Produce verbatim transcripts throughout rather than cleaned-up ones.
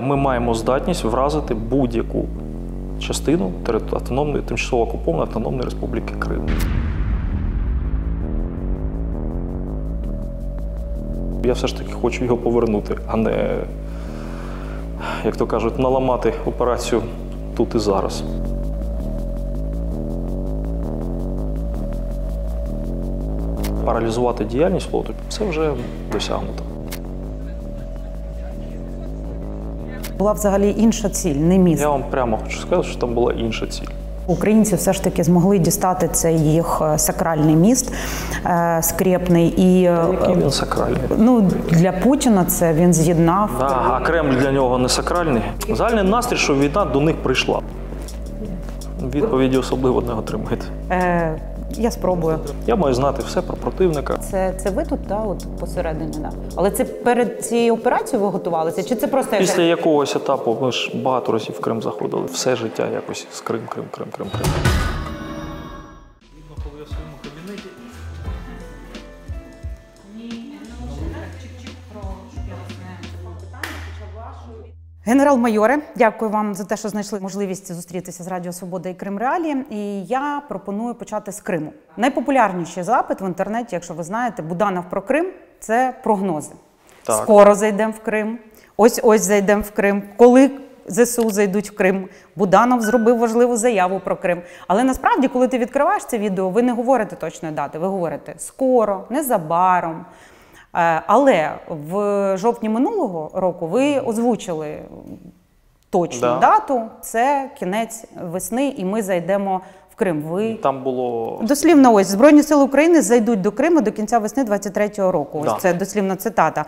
ми маємо здатність вразити будь-яку частину автономної, тимчасово окупованої Автономної Республіки Крим. Я все ж таки хочу його повернути, а не, як то кажуть, наламати операцію тут і зараз. Паралізувати діяльність флоту – це вже досягнуто. Була взагалі інша ціль, не міст. Я вам прямо хочу сказати, що там була інша ціль. Українці все ж таки змогли дістати цей їх сакральний міст, е, скрєпний. І, Який він сакральний? Ну, для Путіна це він з'єднав. Да, а Кремль для нього не сакральний. Загальний настрій, що війна до них прийшла. Відповіді особливо не отримаєте. Е, я спробую. Я маю знати все про противника. Це, це ви тут, да, от посередині, да? Але це перед цією операцією ви готувалися? Чи це просто... Після якогось етапу, ми ж багато разів в Крим заходили, все життя якось з Крим, Крим, Крим, Крим, Крим. Коли я в своєму кабінеті... Генерал-майоре, дякую вам за те, що знайшли можливість зустрітися з Радіо Свобода і Крим Реалії. І я пропоную почати з Криму. Найпопулярніший запит в інтернеті, якщо ви знаєте, Буданов про Крим – це прогнози. Так. Скоро зайдемо в Крим, ось-ось зайдемо в Крим, коли ЗСУ зайдуть в Крим. Буданов зробив важливу заяву про Крим. Але насправді, коли ти відкриваєш це відео, ви не говорите точної дати, ви говорите «скоро», «незабаром». Але в жовтні минулого року ви озвучили точну да. дату, це кінець весни, і ми зайдемо в Крим. Ви... Там було... Дослівно ось, Збройні сили України зайдуть до Криму до кінця весни двадцять третього року. Да. Ось це дослівна цитата.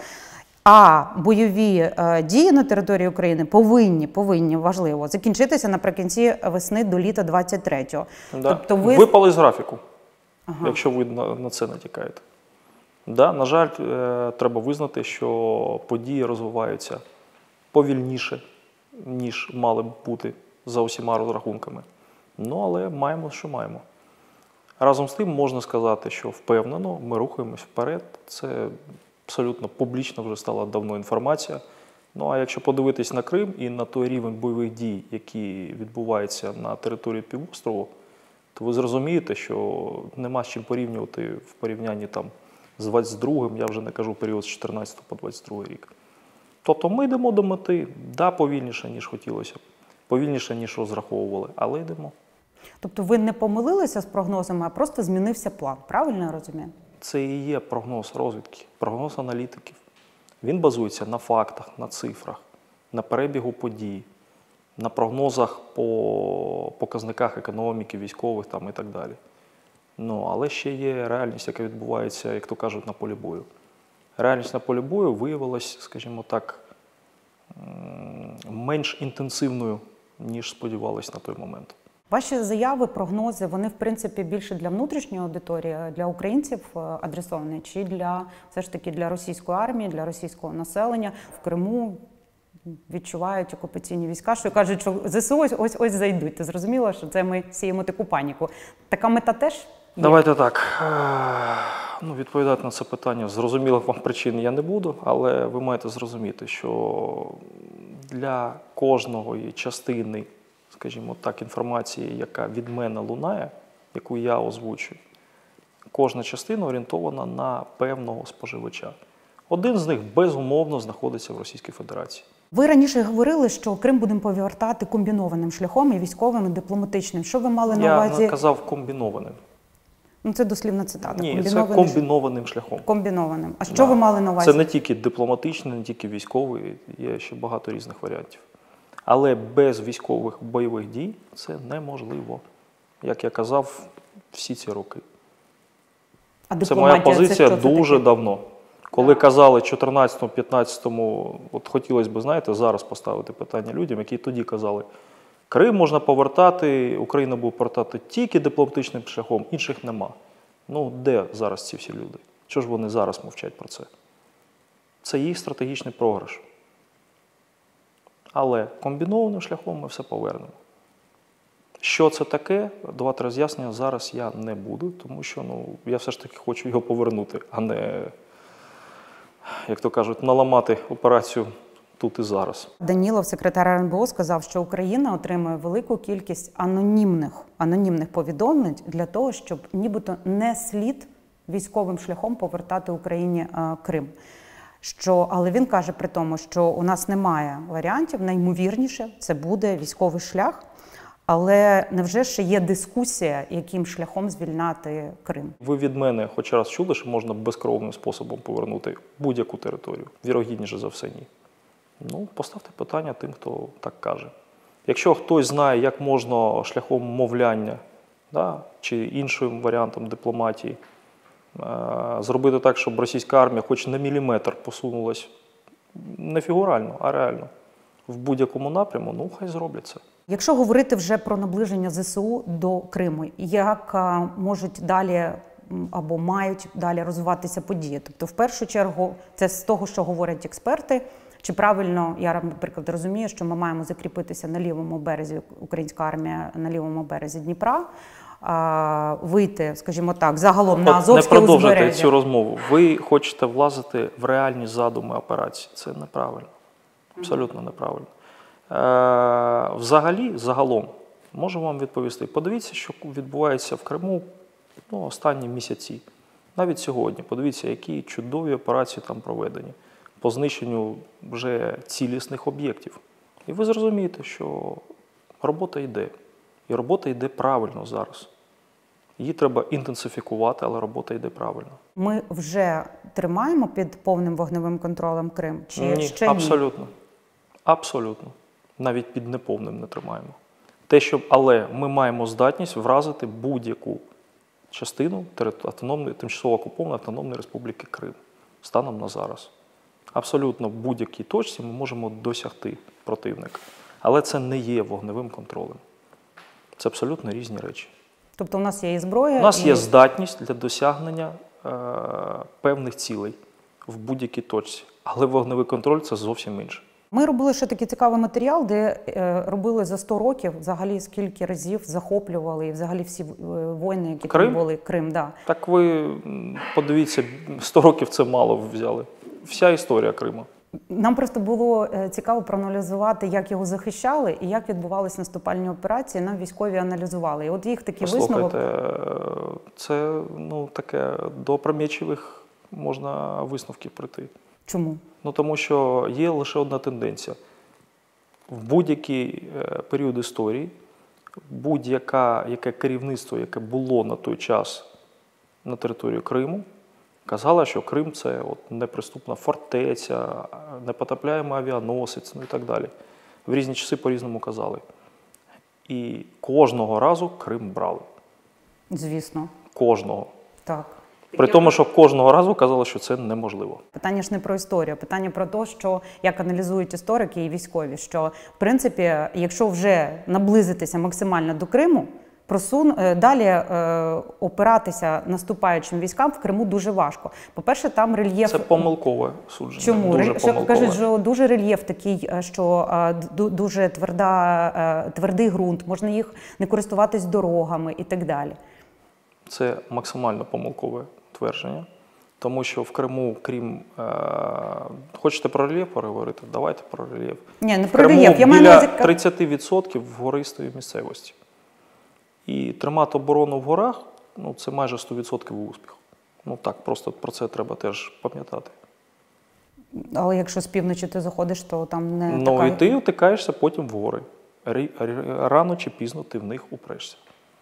А бойові е, дії на території України повинні, повинні, важливо, закінчитися наприкінці весни до літа двадцять третього. Да. Тобто ви... Випали з графіку, ага. якщо ви на, на це натякаєте. Да, на жаль, е, треба визнати, що події розвиваються повільніше, ніж мали б бути за усіма розрахунками. Ну, але маємо, що маємо. Разом з тим можна сказати, що впевнено ми рухаємось вперед. Це абсолютно публічно вже стала давно інформація. Ну, а якщо подивитись на Крим і на той рівень бойових дій, які відбуваються на території півострову, то ви зрозумієте, що нема з чим порівнювати в порівнянні там з двадцять другим, я вже не кажу період з чотирнадцятого по двадцять другий рік. Тобто ми йдемо до мети, да, повільніше, ніж хотілося б, повільніше, ніж розраховували, але йдемо. Тобто ви не помилилися з прогнозами, а просто змінився план, правильно я розумію? Це і є прогноз розвідки, прогноз аналітиків. Він базується на фактах, на цифрах, на перебігу подій, на прогнозах по показниках економіки, військових там і так далі. Ну, але ще є реальність, яка відбувається, як то кажуть, на полі бою. Реальність на полі бою виявилась, скажімо так, менш інтенсивною, ніж сподівалися на той момент. Ваші заяви, прогнози, вони, в принципі, більше для внутрішньої аудиторії, для українців адресовані, чи для, все ж таки, для російської армії, для російського населення? В Криму відчувають окупаційні війська, що кажуть, що ЗСУ ось-ось зайдуть. Ти зрозуміла, що це ми сіємо таку паніку. Така мета теж є? Давайте так. Ну, відповідати на це питання з зрозумілих вам причин я не буду, але ви маєте зрозуміти, що для кожної частини, скажімо так, інформації, яка від мене лунає, яку я озвучую, кожна частина орієнтована на певного споживача. Один з них, безумовно, знаходиться в Російській Федерації. Ви раніше говорили, що Крим будемо повертати комбінованим шляхом, і військовим, і дипломатичним. Що ви мали на увазі? Я казав комбінованим. Ну, це дослівна цитата. Ні, це комбінованим шляхом. Комбінованим. А що Да. ви мали на увазі? Це не тільки дипломатичний, не тільки військовий, є ще багато різних варіантів. Але без військових бойових дій це неможливо. Як я казав, всі ці роки. А це моя позиція це дуже таке? давно. Коли казали в чотирнадцятому-п'ятнадцятому, от хотілося б, знаєте, зараз поставити питання людям, які тоді казали, Крим можна повертати, Україна буде повертати тільки дипломатичним шляхом, інших нема. Ну, де зараз ці всі люди? Чого ж вони зараз мовчать про це? Це їх стратегічний програш. Але комбінованим шляхом ми все повернемо. Що це таке, давати роз'яснення зараз я не буду, тому що ну, я все ж таки хочу його повернути, а не, як то кажуть, наламати операцію тут і зараз. Данілов, секретар ер ен бе о, сказав, що Україна отримує велику кількість анонімних, анонімних повідомлень для того, щоб нібито не слід військовим шляхом повертати Україні е, Крим. Що, але він каже при тому, що у нас немає варіантів, наймовірніше це буде військовий шлях, але невже ще є дискусія, яким шляхом звільняти Крим? Ви від мене хоч раз чули, що можна безкровним способом повернути будь-яку територію? Вірогідніше за все ні. Ну, поставте питання тим, хто так каже. Якщо хтось знає, як можна шляхом мовляння, да, чи іншим варіантом дипломатії е- зробити так, щоб російська армія хоч на міліметр посунулась не фігурально, а реально в будь-якому напряму, ну хай зроблять це. Якщо говорити вже про наближення зе се у до Криму, як а, можуть далі м, або мають далі розвиватися події? Тобто, в першу чергу, це з того, що говорять експерти, чи правильно, я, наприклад, розумію, що ми маємо закріпитися на лівому березі, українська армія на лівому березі Дніпра, а, вийти, скажімо так, загалом на От Азовське не продовжуйте узбережжя. цю розмову. Ви хочете влазити в реальні задуми операції. Це неправильно. Абсолютно неправильно. Е, взагалі, загалом, можу вам відповісти. Подивіться, що відбувається в Криму ну, останні місяці. Навіть сьогодні. Подивіться, які чудові операції там проведені по знищенню вже цілісних об'єктів. І ви зрозумієте, що робота йде. І робота йде правильно зараз. Її треба інтенсифікувати, але робота йде правильно. Ми вже тримаємо під повним вогневим контролем Крим? Чи Ні, ще ні? абсолютно. Абсолютно. Навіть під неповним не тримаємо. Те, що, але ми маємо здатність вразити будь-яку частину автономної, тимчасово окупованої Автономної Республіки Крим станом на зараз. Абсолютно в будь-якій точці ми можемо досягти противника. Але це не є вогневим контролем. Це абсолютно різні речі. Тобто у нас є і зброя, У нас і... є здатність для досягнення е, певних цілей в будь-якій точці. Але вогневий контроль – це зовсім інше. Ми робили ще такий цікавий матеріал, де е, робили за сто років взагалі скільки разів захоплювали і взагалі всі е, воїни, які Крим? там були. Крим, да. Так ви м, подивіться, сто років це мало взяли. Вся історія Криму. Нам просто було е, цікаво проаналізувати, як його захищали і як відбувалися наступальні операції. Нам військові аналізували. І от їх такий висновок. Послухайте, це ну, таке до опрометчивих можна висновків прийти. Чому? Ну, тому що є лише одна тенденція. В будь-який е, період історії, будь-яке керівництво, яке було на той час на території Криму, казало, що Крим – це от неприступна фортеця, непотопляємий авіаносець, ну і так далі. В різні часи по-різному казали. І кожного разу Крим брали. Звісно. Кожного. Так. При тому, що кожного разу казали, що це неможливо. Питання ж не про історію, питання про те, що як аналізують історики і військові, що, в принципі, якщо вже наблизитися максимально до Криму, просун... далі е, опиратися наступаючим військам в Криму дуже важко. По-перше, там рельєф... Це помилкове судження. Чому? Дуже Що, помилкове. кажуть, що дуже рельєф такий, що е, ду- дуже тверда, е, твердий ґрунт, можна їх не користуватись дорогами і так далі. Це максимально помилкове твердження, тому що в Криму, крім... Е, хочете про рельєф поговорити? Давайте про рельєф. Ні, не В про Криму рельєф. Я маю на біля увазі... тридцять відсотків гористої місцевості. І тримати оборону в горах, ну, це майже сто відсотків успіх. Ну так, просто про це треба теж пам'ятати. Але якщо з півночі ти заходиш, то там не Ну така... і ти утикаєшся потім в гори. Рі- рі- Рано чи пізно ти в них упрешся.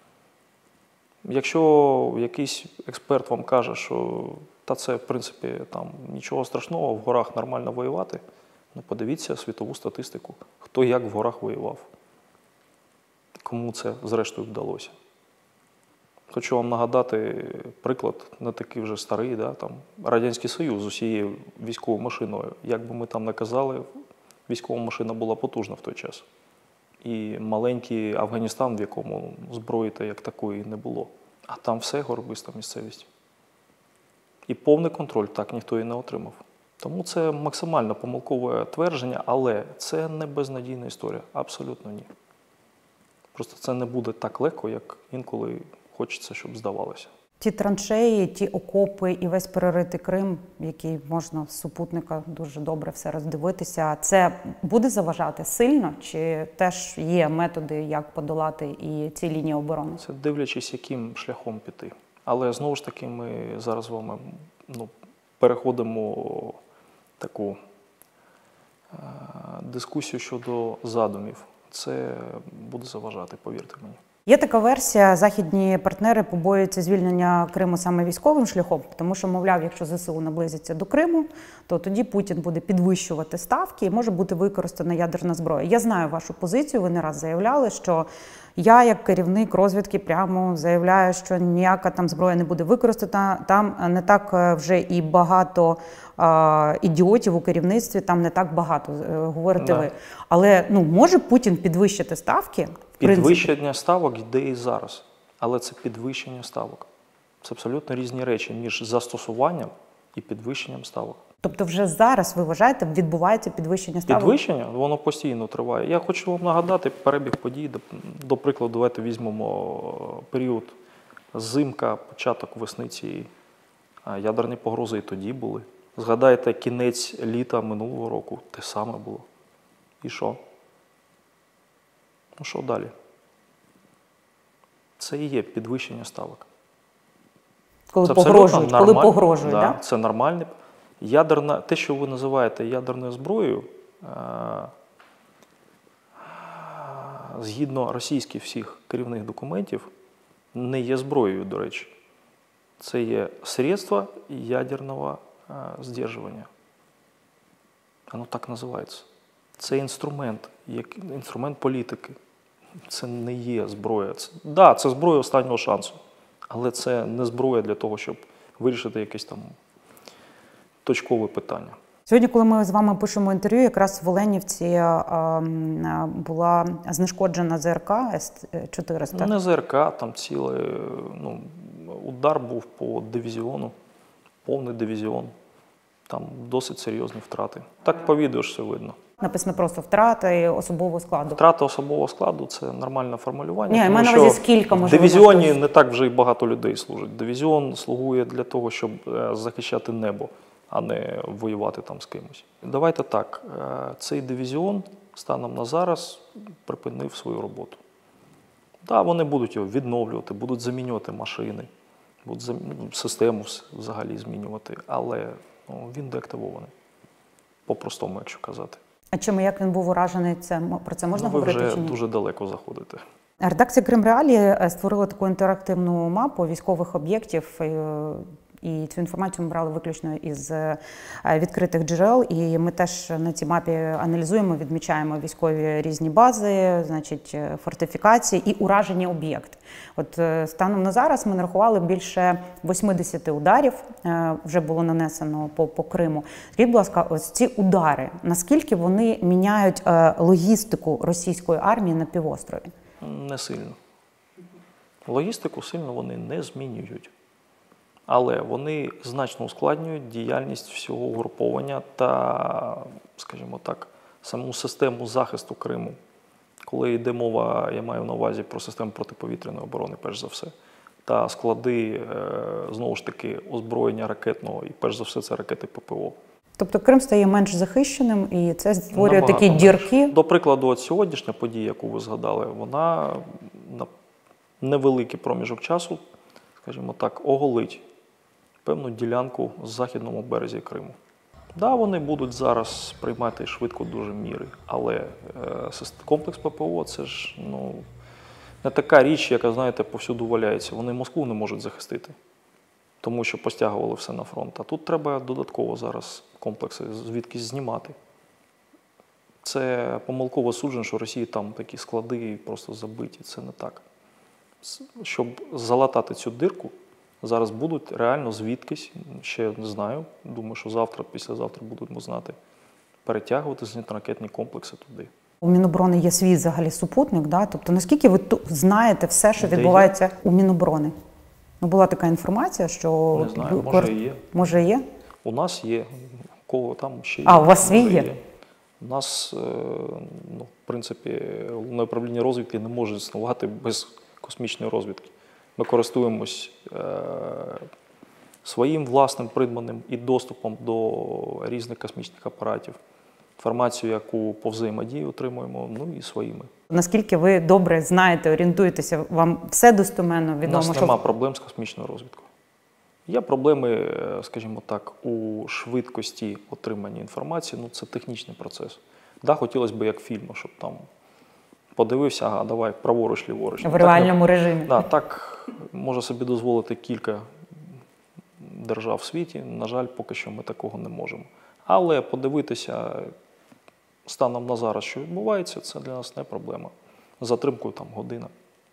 Якщо якийсь експерт вам каже, що та це, в принципі, там нічого страшного, в горах нормально воювати, ну подивіться світову статистику, хто як в горах воював. Кому це, зрештою, вдалося. Хочу вам нагадати приклад, не такий вже старий, да, там, Радянський Союз з усією військовою машиною. Як би ми там не казали, військова машина була потужна в той час. І маленький Афганістан, в якому зброї та як такої не було. А там все горбиста місцевість. І повний контроль так ніхто і не отримав. Тому це максимально помилкове твердження, але це не безнадійна історія. Абсолютно ні. Просто це не буде так легко, як інколи хочеться, щоб здавалося. Ті траншеї, ті окопи і весь переритий Крим, який можна з супутника дуже добре все роздивитися, це буде заважати сильно? Чи теж є методи, як подолати і ці лінії оборони? Це дивлячись, яким шляхом піти. Але знову ж таки ми зараз з вами ну, переходимо таку е, дискусію щодо задумів. Це буде заважати, повірте мені. Є така версія, західні партнери побоюються звільнення Криму саме військовим шляхом, тому що, мовляв, якщо ЗСУ наблизиться до Криму, то тоді Путін буде підвищувати ставки і може бути використана ядерна зброя. Я знаю вашу позицію, ви не раз заявляли, що я, як керівник розвідки, прямо заявляю, що ніяка там зброя не буде використана, там не так вже і багато а, ідіотів у керівництві, там не так багато, говорите Да. ви. Але ну, може Путін підвищити ставки? Підвищення ставок йде і зараз, але це підвищення ставок. Це абсолютно різні речі між застосуванням і підвищенням ставок. Тобто вже зараз, ви вважаєте, відбувається підвищення ставок? Підвищення, воно постійно триває. Я хочу вам нагадати перебіг подій. До, до прикладу, давайте візьмемо період зимка, початок весни цієї. Ядерні погрози і тоді були. Згадайте, кінець літа минулого року, те саме було. І що? Ну що далі? Це і є підвищення ставок. Коли це погрожують, коли нормаль... погрожують, да, да? Це нормальне. Ядерна, те, що ви називаєте ядерною зброєю, е... згідно російських всіх керівних документів, не є зброєю, до речі. Це є средство ядерного е... здержування. Воно так називається. Це інструмент, як інструмент політики. Це не є зброя. Так, да, це зброя останнього шансу, але це не зброя для того, щоб вирішити якесь там точкове питання. Сьогодні, коли ми з вами пишемо інтерв'ю, якраз в Оленівці е, була знешкоджена ЗРК С чотириста. Не ЗРК, там цілий ну, удар був по дивізіону, повний дивізіон. Там досить серйозні втрати. Так по відео ж все видно. Написано просто втрати особового складу. Втрата особового складу – це нормальне формулювання. Ні, тому маю на що увазі, скільки, в можливо, дивізіоні можливо. не так вже й багато людей служить. Дивізіон слугує для того, щоб захищати небо, а не воювати там з кимось. Давайте так, цей дивізіон станом на зараз припинив свою роботу. Так, вони будуть його відновлювати, будуть замінювати машини, будуть зам... систему взагалі змінювати, але ну, він деактивований. По-простому, якщо казати. А чим, як він був уражений, це, про це можна ну, ви говорити вже чи ні? дуже далеко заходите. Редакція Кримреалії створила таку інтерактивну мапу військових об'єктів, і цю інформацію ми брали виключно із відкритих джерел, і ми теж на цій мапі аналізуємо, відмічаємо військові різні бази, значить, фортифікації і уражені об'єкти. От станом на зараз ми нарахували більше восьмидесяти ударів, вже було нанесено по, по Криму. Скажіть, будь ласка, ось ці удари, наскільки вони міняють логістику російської армії на півострові? Не сильно. Логістику сильно вони не змінюють. Але вони значно ускладнюють діяльність всього угруповання та, скажімо так, саму систему захисту Криму. Коли йде мова, я маю на увазі про систему протиповітряної оборони, перш за все, та склади, знову ж таки, озброєння ракетного, і перш за все це ракети ППО. Тобто Крим стає менш захищеним, і це створює Набагато такі менше. дірки? До прикладу, от сьогоднішня подія, яку ви згадали, вона на невеликий проміжок часу, скажімо так, оголить певну ділянку з західному березі Криму. Так, да, вони будуть зараз приймати швидко дуже міри, але е, комплекс ППО – це ж ну, не така річ, яка, знаєте, повсюду валяється. Вони Москву не можуть захистити, тому що постягували все на фронт. А тут треба додатково зараз комплекси звідкись знімати. Це помилково суджено, що Росії там такі склади просто забиті. Це не так. Щоб залатати цю дирку, зараз будуть реально звідкись, ще не знаю, думаю, що завтра, післязавтра будемо знати, перетягувати зенітно-ракетні комплекси туди. У Міноборони є свій взагалі супутник, да? Тобто наскільки ви ту- знаєте все, що Де відбувається є? У Міноборони? Ну, була така інформація, що... Не знаю, ви- може і є. Може є? У нас є, у кого там ще є. А, у вас свій може, є? У нас, е, ну, в принципі, головне управління розвідки не може існувати без космічної розвідки. Ми користуємось е, своїм власним придбаним і доступом до різних космічних апаратів. Інформацію, яку по взаємодії отримуємо, ну і своїми. Наскільки ви добре знаєте, орієнтуєтеся, вам все достеменно У відомо? нас немає проблем з космічною розвідкою. Є проблеми, скажімо так, у швидкості отримання інформації, ну це технічний процес. Да, хотілося б як фільму, щоб там подивився, ага, давай праворуч, ліворуч. В реальному режимі. Да, так може собі дозволити кілька держав в світі. На жаль, поки що ми такого не можемо. Але подивитися станом на зараз, що відбувається, це для нас не проблема. З затримкою там година.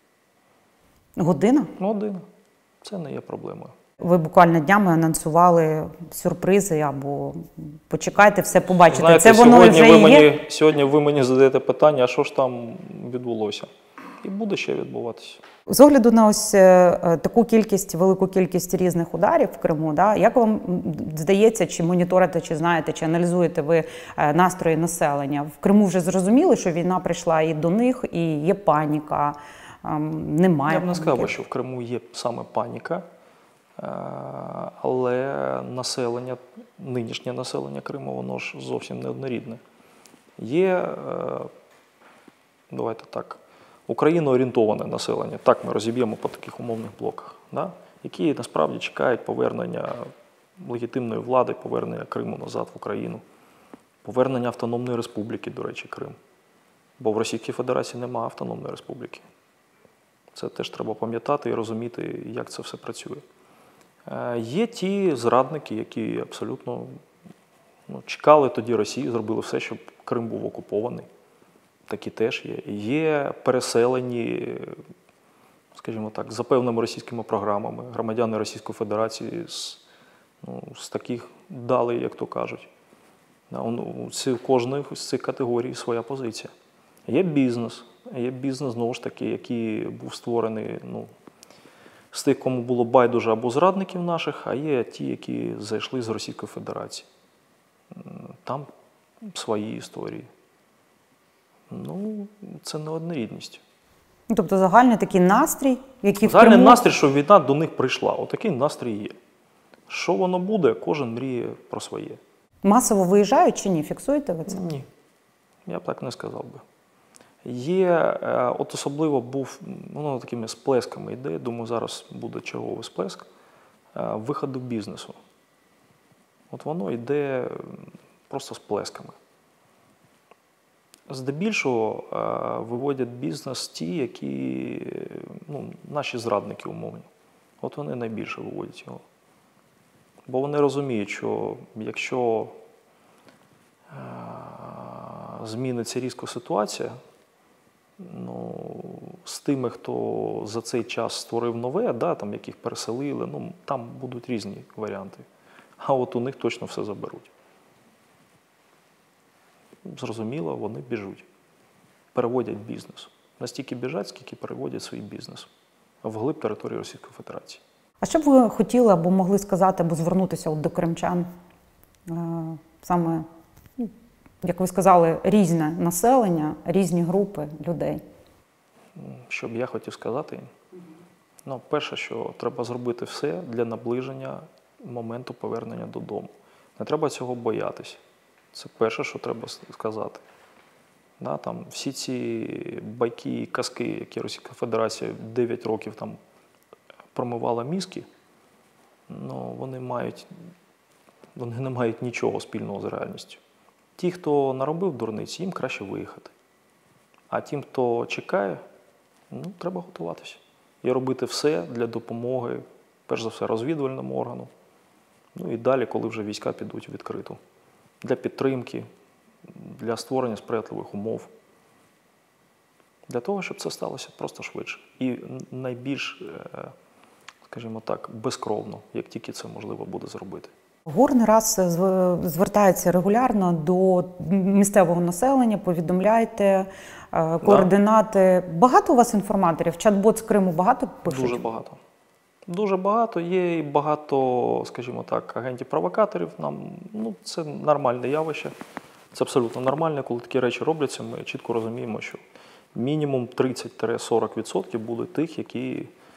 Година? Година. Це не є проблемою. Ви буквально днями анонсували сюрпризи або почекайте, все побачите. Знаєте, це воно сьогодні, вже ви є? мені, сьогодні ви мені задаєте питання, а що ж там відбулося? І буде ще відбуватися. З огляду на ось е, таку кількість, велику кількість різних ударів в Криму, да, як вам здається, чи моніторите, чи знаєте, чи аналізуєте ви е, настрої населення? В Криму вже зрозуміли, що війна прийшла і до них, і є паніка, е, немає Я б не сказав, паніки. що в Криму є саме паніка, е, але населення, нинішнє населення Криму, воно ж зовсім не однорідне. Є, е, давайте так, україноорієнтоване населення, так ми розіб'ємо по таких умовних блоках, да? Які насправді чекають повернення легітимної влади, повернення Криму назад в Україну, повернення Автономної Республіки, до речі, Крим. Бо в Російській Федерації немає Автономної Республіки. Це теж треба пам'ятати і розуміти, як це все працює. Е, є ті зрадники, які абсолютно ну, чекали тоді Росії, зробили все, щоб Крим був окупований. Такі теж є. Є переселені, скажімо так, за певними російськими програмами, громадяни Російської Федерації з, ну, з таких далей, як то кажуть. У кожної з цих категорій своя позиція. Є бізнес. Є бізнес, знову ж таки, який був створений ну, з тих, кому було байдуже або зрадників наших, а є ті, які зайшли з Російської Федерації. Там свої історії. Ну, це не однорідність. Ну, тобто загальний такий настрій, який в Загальний Криму... настрій, що війна до них прийшла. Отакий настрій є. Що воно буде, кожен мріє про своє. Масово виїжджають чи ні? Фіксуєте ви це? Ні, я б так не сказав би. Є, от особливо був, воно такими сплесками йде, думаю, зараз буде черговий сплеск, виходу бізнесу. От воно йде просто сплесками. Здебільшого виводять бізнес ті, які, ну, наші зрадники умовні. От вони найбільше виводять його. Бо вони розуміють, що якщо зміниться різко ситуація, ну, з тими, хто за цей час створив нове, да, там, яких переселили, ну, там будуть різні варіанти. А от у них точно все заберуть. Зрозуміло, вони біжуть. Переводять бізнес. Настільки біжать, скільки переводять свій бізнес вглиб території Російської Федерації. А що б ви хотіли або могли сказати, або звернутися от до кримчан? Е, саме, як ви сказали, різне населення, різні групи людей. Що б я хотів сказати? Ну, перше, що треба зробити все для наближення моменту повернення додому. Не треба цього боятися. Це перше, що треба сказати. Да, там, всі ці байки і казки, які Російська Федерація дев'ять років там промивала мізки, ну, вони, мають, вони не мають нічого спільного з реальністю. Ті, хто наробив дурниць, їм краще виїхати. А тим, хто чекає, ну, треба готуватися. І робити все для допомоги, перш за все, розвідувальному органу. Ну і далі, коли вже війська підуть відкрито. Для підтримки, для створення сприятливих умов. Для того, щоб це сталося просто швидше. І найбільш, скажімо так, безкровно, як тільки це можливо буде зробити. ГУР не раз звертається регулярно до місцевого населення, повідомляйте, координати. Да. Багато у вас інформаторів? Чат-бот з Криму багато пишуть? Дуже багато. Дуже багато. Є і багато, скажімо так, агентів-провокаторів. Нам, ну, це нормальне явище. Це абсолютно нормально, коли такі речі робляться. Ми чітко розуміємо, що мінімум тридцять-сорок відсотків будуть тих, які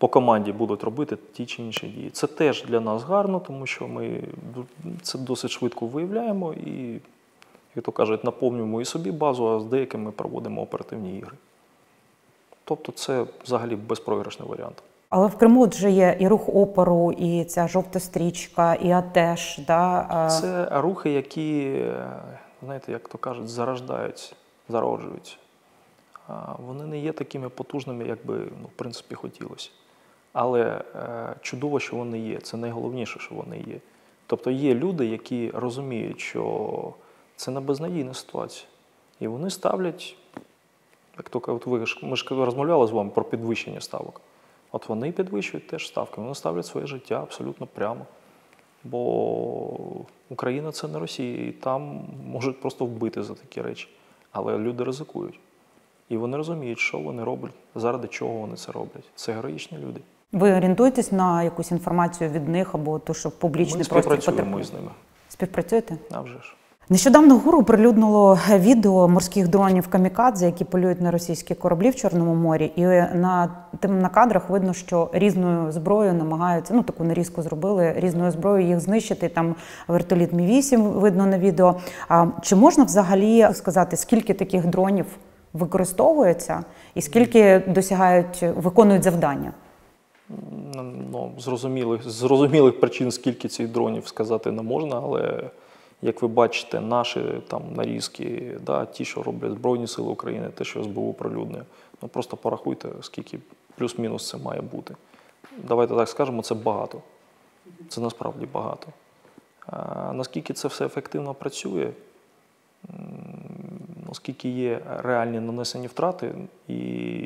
по команді будуть робити ті чи інші дії. Це теж для нас гарно, тому що ми це досить швидко виявляємо і, як то кажуть, наповнюємо і собі базу, а з деякими проводимо оперативні ігри. Тобто це взагалі безпроіграшний варіант. Але в Криму вже є і рух опору, і ця жовта стрічка, і АТЕШ. Да? Це рухи, які, знаєте, як то кажуть, зарождаються, зароджуються. Вони не є такими потужними, як би, ну, в принципі, хотілося. Але е, чудово, що вони є. Це найголовніше, що вони є. Тобто є люди, які розуміють, що це не безнадійна ситуація. І вони ставлять, як то кажуть, ви ж, ми ж розмовляли з вами про підвищення ставок. От вони підвищують теж ставки, вони ставлять своє життя абсолютно прямо. Бо Україна – це не Росія, і там можуть просто вбити за такі речі. Але люди ризикують. І вони розуміють, що вони роблять, заради чого вони це роблять. Це героїчні люди. Ви орієнтуєтесь на якусь інформацію від них або ту, що публічний Ми простір співпрацюємо потребує? з ними. Співпрацюєте? А вже ж. Нещодавно ГУР оприлюднило відео морських дронів «Камікадзе», які полюють на російські кораблі в Чорному морі. І на, тим, на кадрах видно, що різною зброєю намагаються, ну таку нарізку зробили, різною зброєю їх знищити. Там вертоліт Мі вісім видно на відео. А чи можна взагалі сказати, скільки таких дронів використовується і скільки досягають, виконують завдання? Ну, зрозумілих, зрозумілих причин, скільки цих дронів сказати не можна, але, як ви бачите, наші там нарізки, да, ті, що роблять Збройні Сили України, те, що ес бе у оприлюднює, ну просто порахуйте, скільки плюс-мінус це має бути. Давайте так скажемо, це багато. Це насправді багато. А наскільки це все ефективно працює, оскільки є реальні нанесені втрати і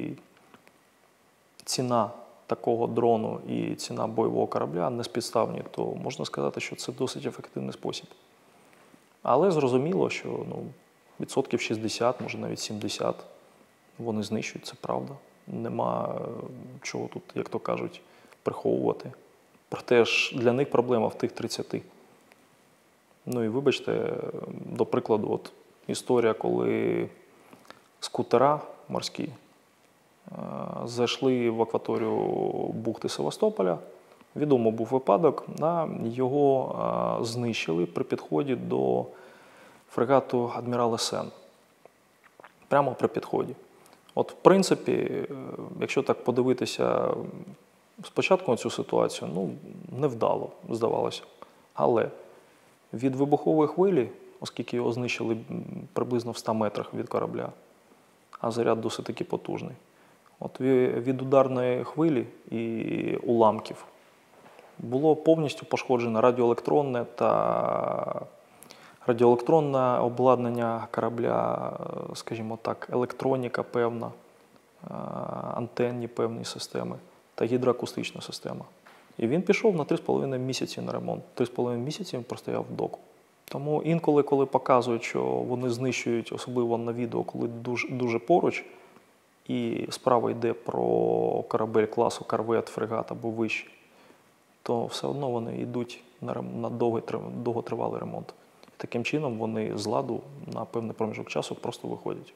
ціна такого дрону і ціна бойового корабля не співставні, то можна сказати, що це досить ефективний спосіб. Але зрозуміло, що ну, відсотків шістдесят, може навіть сімдесят вони знищують, це правда. Нема чого тут, як то кажуть, приховувати. Проте ж для них проблема в тих тридцяти. Ну і вибачте, до прикладу, от історія, коли скутера морські зайшли в акваторію бухти Севастополя. Відомо був випадок, да, його а, знищили при підході до фрегату «Адмірал Есен». Прямо при підході. От, в принципі, якщо так подивитися спочатку на цю ситуацію, ну, невдало, здавалося. Але від вибухової хвилі, оскільки його знищили приблизно в ста метрах від корабля, а заряд досить таки потужний, от від ударної хвилі і уламків було повністю пошкоджено радіоелектронне та радіоелектронне обладнання корабля, скажімо так, електроніка певна, антенні певні системи та гідроакустична система. І він пішов на три з половиною місяці на ремонт. Три з половиною місяці він простояв в доку. Тому інколи, коли показують, що вони знищують, особливо на відео, коли дуже, дуже поруч, і справа йде про корабель класу корвет, фрегат або вище, то все одно вони йдуть на, на довгий, довготривалий ремонт. Таким чином вони з ладу на певний проміжок часу просто виходять.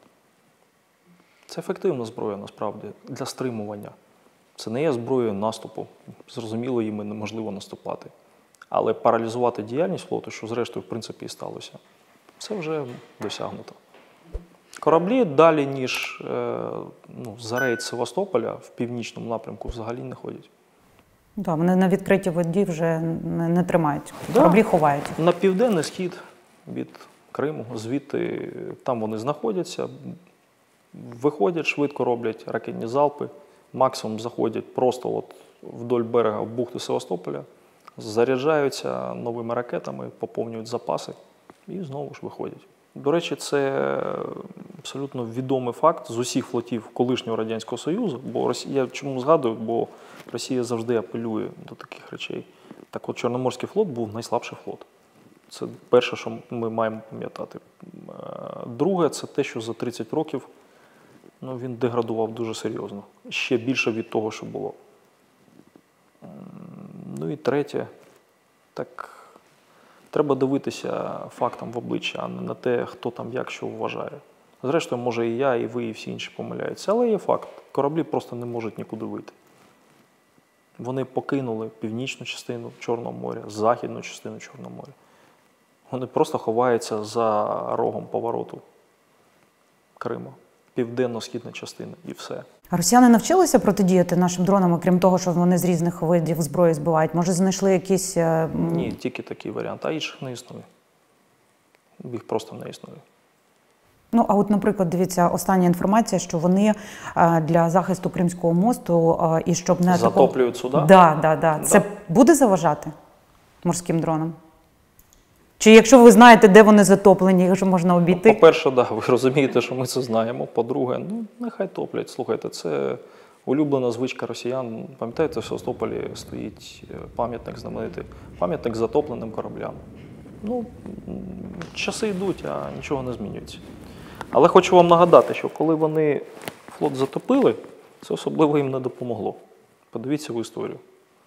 Це ефективна зброя, насправді, для стримування. Це не є зброєю наступу. Зрозуміло, їм неможливо наступати. Але паралізувати діяльність флоту, що зрештою, в принципі, і сталося, це вже досягнуто. Кораблі далі, ніж ну, за рейд Севастополя в північному напрямку взагалі не ходять. Да, вони на відкритій воді вже не, не тримають, да. Кораблі ховають. На південний схід від Криму, звідти там вони знаходяться, виходять, швидко роблять ракетні залпи, максимум заходять просто от вдоль берега в бухту Севастополя, заряджаються новими ракетами, поповнюють запаси і знову ж виходять. До речі, це абсолютно відомий факт з усіх флотів колишнього Радянського Союзу, бо Росія, я чому згадую, бо Росія завжди апелює до таких речей. Так от Чорноморський флот був найслабший флот. Це перше, що ми маємо пам'ятати. Друге, це те, що за тридцять років ну, він деградував дуже серйозно. Ще більше від того, що було. Ну і третє, так... Треба дивитися фактам в обличчя, а не на те, хто там як що вважає. Зрештою, може і я, і ви, і всі інші помиляються. Але є факт. Кораблі просто не можуть нікуди вийти. Вони покинули північну частину Чорного моря, західну частину Чорного моря. Вони просто ховаються за рогом повороту Криму, південно-східна частина і все. А росіяни навчилися протидіяти нашим дронам, окрім того, що вони з різних видів зброї збивають? Може, знайшли якісь... е, м, Ні, тільки такий варіант, а інших не існує. Їх просто не існує. Ну, а от, наприклад, дивіться, остання інформація, що вони е, для захисту Кримського мосту е, і щоб не... Затоплюють суда? Да, да, да. Це Да. буде заважати морським дронам? Чи якщо ви знаєте, де вони затоплені, їх же можна обійти? По-перше, да, ви розумієте, що ми це знаємо. По-друге, ну, нехай топлять. Слухайте, це улюблена звичка росіян. Пам'ятаєте, в Севастополі стоїть пам'ятник знаменитий, пам'ятник затопленим кораблям. Ну, м, часи йдуть, а нічого не змінюється. Але хочу вам нагадати, що коли вони флот затопили, це особливо їм не допомогло. Подивіться в історію.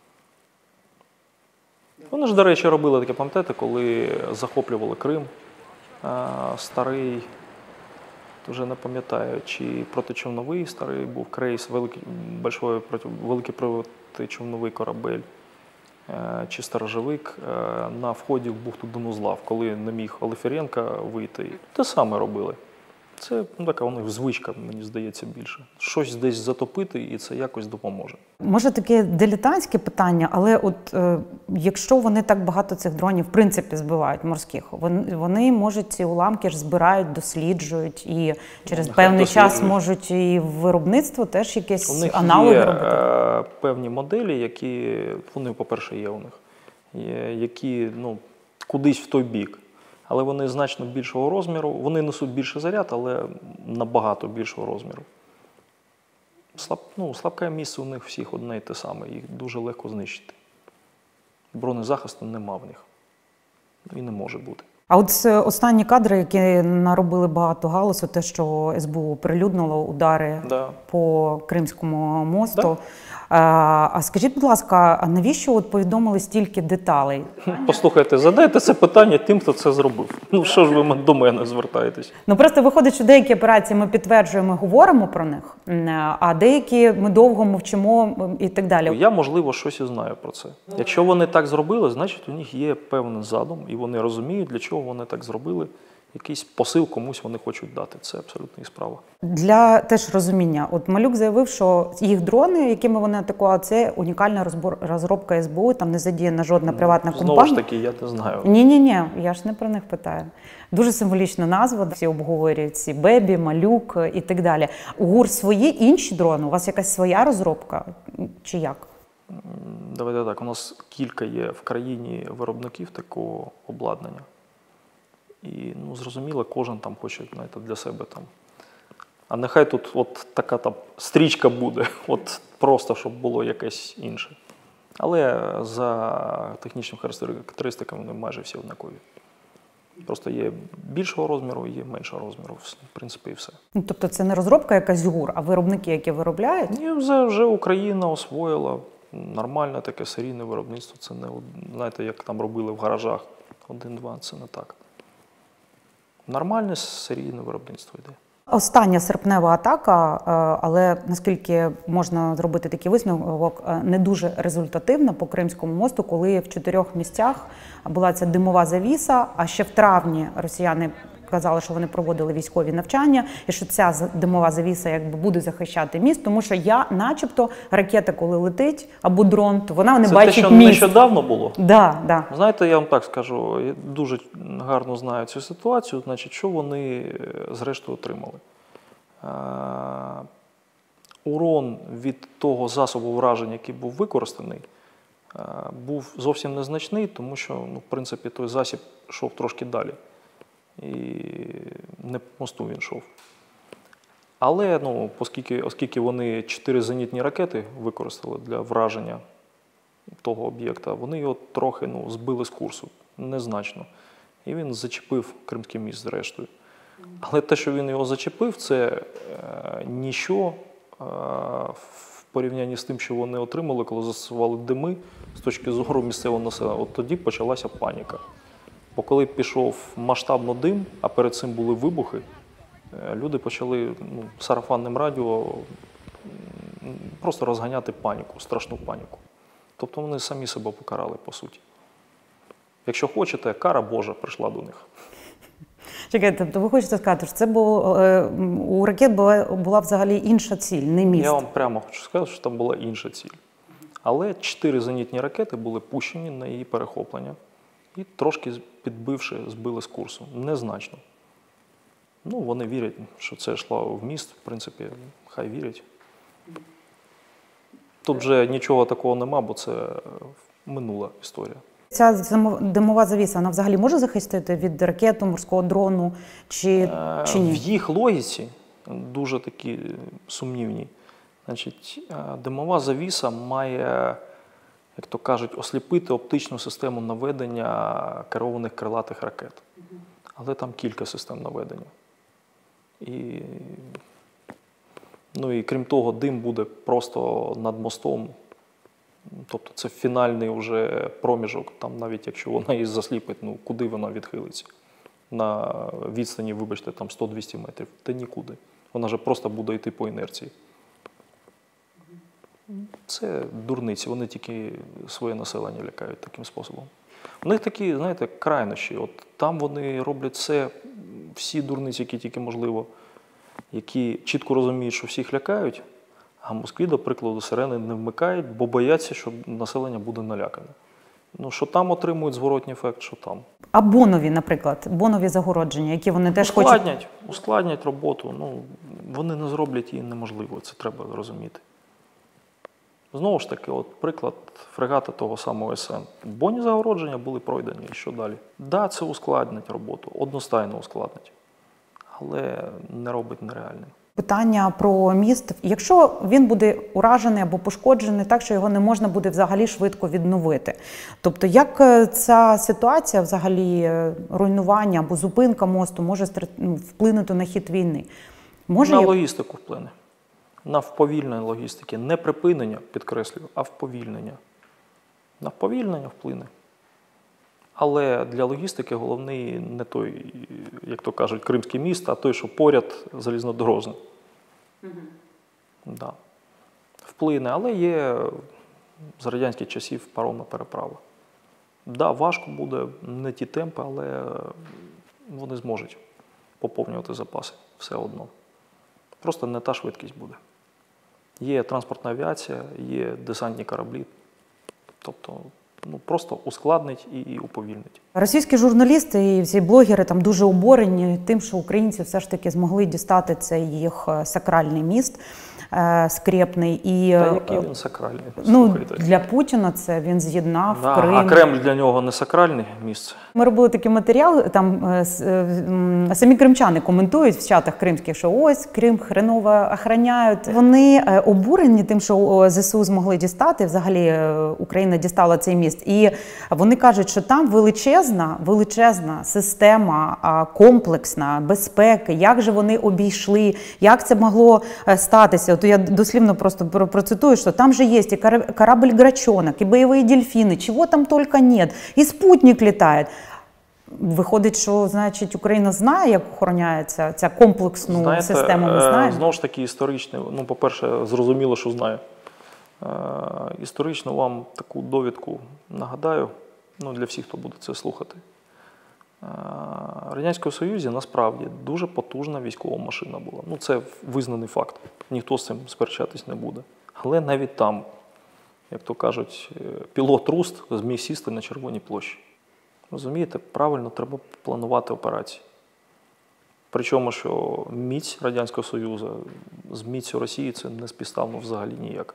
Вони ж, до речі, робили таке, пам'ятаєте, коли захоплювали Крим, а, старий, вже не пам'ятаю, чи протичовновий старий був крейс, великий, большой, проти, великий протичовновий корабель, е, чи сторожовик е, на вході в бухту Донузлав, коли не міг Олефіренка вийти. Те саме робили. Це ну, така у них звичка, мені здається, більше. Щось десь затопити, і це якось допоможе. Може, таке дилетантське питання, але от е, якщо вони так багато цих дронів, в принципі, збивають морських, вони, вони можуть ці уламки ж збирають, досліджують і через Нехай певний досліджують. час можуть і в виробництво теж У якісь них аналоги є робити. е, певні моделі, які, вони, по-перше, є у них, є, які ну, кудись в той бік. Але вони значно більшого розміру, вони несуть більше заряд, але набагато більшого розміру. Слаб, ну, слабке місце у них всіх одне і те саме, їх дуже легко знищити. Бронезахисту нема в них. І не може бути. А от це останні кадри, які наробили багато галасу, те, що ес бе у прилюднило удари Да. по Кримському мосту. Да. А, а скажіть, будь ласка, а навіщо от повідомили стільки деталей? Послухайте, задайте це питання тим, хто це зробив. Ну що ж ви до мене звертаєтесь? Ну просто виходить, що деякі операції ми підтверджуємо, говоримо про них, а деякі ми довго мовчимо і так далі. Я, можливо, щось і знаю про це. Якщо вони так зробили, значить у них є певний задум, і вони розуміють, для чого вони так зробили. Якийсь посил комусь вони хочуть дати. Це абсолютно їх справа. Для теж розуміння. От Малюк заявив, що їх дрони, якими вони атакували, це унікальна розбор, розробка ес бе у, там не задіяна жодна приватна Знову компанія. ж таки, я не знаю. Ні-ні-ні, я ж не про них питаю. Дуже символічна назва, всі обговорюють ці Бебі, Малюк і так далі. У ГУР свої інші дрони? У вас якась своя розробка? Чи як? Давайте так, у нас кілька є в країні виробників такого обладнання. І, ну, зрозуміло, кожен там хоче, знаєте, для себе там. А нехай тут от така там стрічка буде, от просто, щоб було якесь інше. Але за технічними характеристиками вони майже всі однакові. Просто є більшого розміру, є меншого розміру, в принципі, і все. Ну, тобто це не розробка якась ГУР, а виробники, які виробляють? Ні, вже, вже Україна освоїла нормальне таке серійне виробництво. Це не, знаєте, як там робили в гаражах один-два, це не так. Нормальне серійне виробництво йде. Остання серпнева атака, е, але наскільки можна зробити такий висновок, е, не дуже результативна по Кримському мосту, коли в чотирьох місцях була ця димова завіса, а ще в травні росіяни казали, що вони проводили військові навчання, і що ця за- димова завіса якби буде захищати міст, тому що я, начебто, ракета, коли летить, або дрон, то вона не Це бачить те, що міст. нещодавно було? Да, да. Знаєте, я вам так скажу, я дуже гарно знаю цю ситуацію, значить, що вони е, зрештою отримали. Е, урон від того засобу враження, який був використаний, е, був зовсім незначний, тому що, ну, в принципі, той засіб йшов трошки далі. І не по мосту він йшов. Але, ну, оскільки, оскільки вони чотири зенітні ракети використали для враження того об'єкта, вони його трохи, ну, збили з курсу, незначно. І він зачепив Кримський міст зрештою. Але те, що він його зачепив, це е, ніщо е, в порівнянні з тим, що вони отримали, коли застосували дими з точки зору місцевого населення. От тоді почалася паніка. Бо коли пішов масштабно дим, а перед цим були вибухи, е, люди почали, ну, сарафанним радіо м, просто розганяти паніку, страшну паніку. Тобто вони самі себе покарали, по суті. Якщо хочете, кара Божа прийшла до них. Чекайте, тобто ви хочете сказати, що це було, е, у ракет була, була взагалі інша ціль, не міст? Я вам прямо хочу сказати, що там була інша ціль. Але чотири зенітні ракети були пущені на її перехоплення. І трошки підбивши, збили з курсу. Незначно. Ну, вони вірять, що це йшло в міст, в принципі, хай вірять. Тут вже нічого такого нема, бо це минула історія. Ця димова завіса, вона взагалі може захистити від ракету, морського дрону чи, чи ні? В їх логіці, дуже такі сумнівні, значить, димова завіса має, як то кажуть, осліпити оптичну систему наведення керованих крилатих ракет. Але там кілька систем наведення. І, ну і крім того, дим буде просто над мостом. Тобто це фінальний вже проміжок, там навіть якщо вона її засліпить, ну куди вона відхилиться? На відстані, вибачте, там сто-двісті метрів. Та нікуди. Вона же просто буде йти по інерції. Це дурниці, вони тільки своє населення лякають таким способом. У них такі, знаєте, крайнощі. От там вони роблять все, всі дурниці, які тільки можливо, які чітко розуміють, що всіх лякають, а в Москві, до прикладу, сирени не вмикають, бо бояться, що населення буде налякане. Ну, що там отримують зворотній ефект, що там. А бонові, наприклад, бонові загородження, які вони теж ускладнять, хочуть? Ускладнять роботу. Ну, вони не зроблять її неможливо, це треба розуміти. Знову ж таки, от приклад фрегата того самого ес ен. Бонні загородження були пройдені, і що далі? Так, да, це ускладнить роботу, одностайно ускладнить, але не робить нереальним. Питання про міст. Якщо він буде уражений або пошкоджений так, що його не можна буде взагалі швидко відновити. Тобто, як ця ситуація, взагалі, руйнування або зупинка мосту може вплинути на хід війни? Може, на як... логістику вплине. На вповільнення логістики. Не припинення, підкреслюю, а вповільнення. На вповільнення вплине. Але для логістики головний не той, як то кажуть, Кримський міст, а той, що поряд залізнодорожний. Угу. Да. Вплине, але є з радянських часів паромна переправа. Да, важко буде, не ті темпи, але вони зможуть поповнювати запаси все одно. Просто не та швидкість буде. Є транспортна авіація, є десантні кораблі. Тобто, ну, просто ускладнить і уповільнить. Російські журналісти і всі блогери там дуже обурені тим, що українці все ж таки змогли дістати цей їх сакральний міст, е, скрєпний. І, Та який він сакральний? Ну, для Путіна це він з'єднав да, Крим. А Кремль для нього не сакральне місце? Ми робили такий матеріал, там е, е, самі кримчани коментують в чатах кримських, що ось Крим хреново охороняють. Вони е, обурені тим, що зе се у змогли дістати, взагалі е, Україна дістала цей міст. І вони кажуть, що там величезна, величезна система, комплексна безпеки, як же вони обійшли, як це могло статися. От я дослівно просто процитую, що там же є і корабль «Грачонок», і бойові дельфіни, чого там тільки нет, і спутник літає. Виходить, що, значить, Україна знає, як охороняється ця комплексну Знаєте, систему, ми знаємо? Знову ж таки, історично, ну, по-перше, зрозуміло, що знаю. Історично вам таку довідку нагадаю, ну, для всіх, хто буде це слухати. В Радянському Союзі насправді дуже потужна військова машина була. Ну, це визнаний факт. Ніхто з цим сперечатись не буде. Але навіть там, як то кажуть, пілот Руст зміг сісти на Червоній площі. Розумієте, правильно треба планувати операції. Причому, що міць Радянського Союзу з міцю Росії це не співставно взагалі ніяк.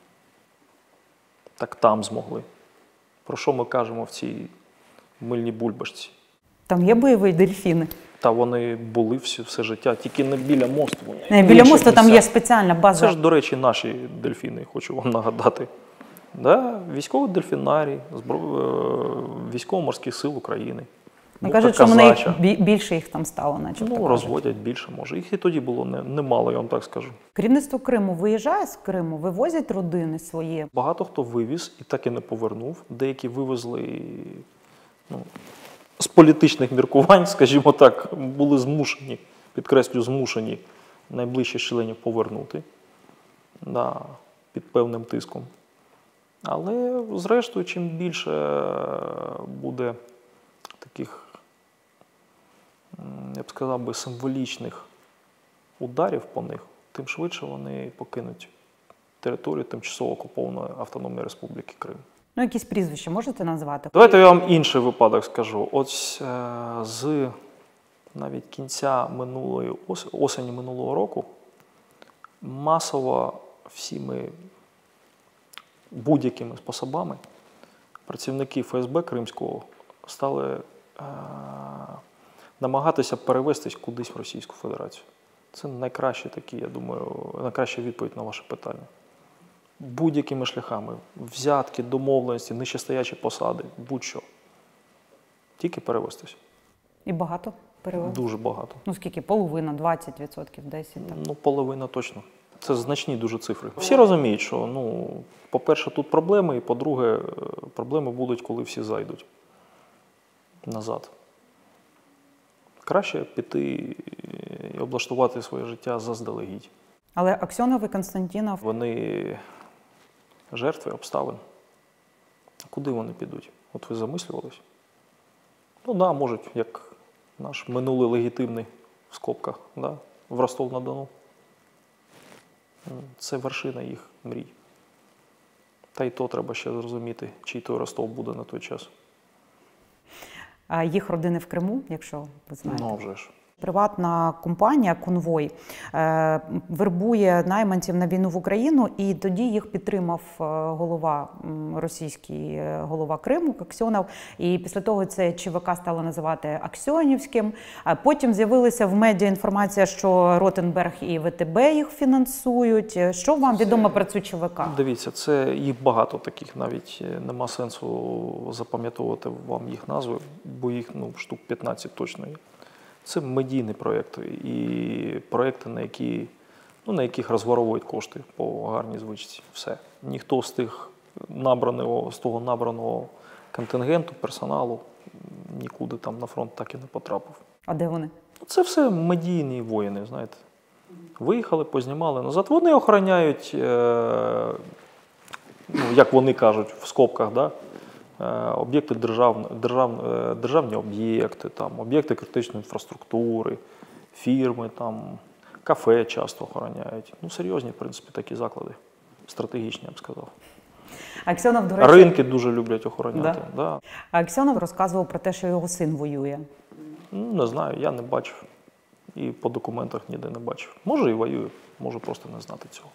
Так там змогли. Про що ми кажемо в цій мильній бульбашці? Там є бойові дельфіни? Та вони були все, все життя, тільки не біля мосту. Не, біля мосту там є спеціальна база. Це ж, до речі, наші дельфіни, хочу вам нагадати. Да? Військовий дельфінарій, військово-морських сил України. Ну, кажуть, що вони більше їх там стало, начебто. Ну, розводять більше, може. Їх і тоді було немало, я вам так скажу. Керівництво Криму виїжджає з Криму, вивозять родини свої? Багато хто вивіз і так і не повернув. Деякі вивезли, ну, з політичних міркувань, скажімо так, були змушені, підкреслю, змушені найближчих членів повернути, да, під певним тиском. Але, зрештою, чим більше буде таких, я б сказав би, символічних ударів по них, тим швидше вони покинуть територію тимчасово окупованої Автономної Республіки Крим. Ну, якісь прізвища можете назвати? Давайте я вам інший випадок скажу. Ось е, з навіть кінця минулої ос- осені минулого року масово всіми будь-якими способами працівники Ф С Б Кримського стали е, намагатися перевестись кудись в Російську Федерацію. Це найкраще такі, я думаю, найкраща відповідь на ваше питання. Будь-якими шляхами, взятки, домовленості, нижчестоячі посади, будь-що. Тільки перевестись. І багато перевели? Дуже багато. Ну, скільки? Половина, двадцять відсотків, десять відсотків? Ну, половина точно. Це значні дуже цифри. Всі розуміють, що, ну, по-перше, тут проблеми, і по-друге, проблеми будуть, коли всі зайдуть назад. Краще піти і облаштувати своє життя заздалегідь. Але Аксьонов і Константінов, Вони жертви обставин. А куди вони підуть? От ви замислювались? Ну, да, можуть, як наш минулий легітимний в скобках, да, в Ростов-на-Дону. Це вершина їх мрій. Та й то треба ще зрозуміти, чий той Ростов буде на той час. а їх родини в Криму, якщо ви знаєте. Ну, вже ж. Приватна компанія «Конвой» е, вербує найманців на війну в Україну, і тоді їх підтримав е, голова, м, російський е, голова Криму Аксьонов. І після того це ЧВК стало називати Аксьонівським. А потім з'явилася в медіа інформація, що Ротенберг і В Т Б їх фінансують. Що вам відомо про цю ЧВК? Дивіться, це їх багато таких, навіть нема сенсу запам'ятовувати вам їх назви, бо їх, ну, штук п'ятнадцять точно є. Це медійні проєкти і проєкти, на, які, ну, на яких розворовують кошти по гарній звичці. Все. Ніхто з тих набраного, з того набраного контингенту, персоналу нікуди там на фронт так і не потрапив. А де вони? Це все медійні воїни, знаєте. Виїхали, познімали назад. Вони охороняють, е, ну, як вони кажуть, в скобках, да? Об'єкти державної, держав, державні об'єкти, там, об'єкти критичної інфраструктури, фірми, там, кафе часто охороняють. Ну, серйозні, в принципі, такі заклади, стратегічні, я б сказав. Аксьонов, до речі, Ринки дуже люблять охороняти. Да? Да. Аксьонов розказував про те, що його син воює. Ну, не знаю, я не бачив. І по документах ніде не бачив. Може і воює, можу просто не знати цього.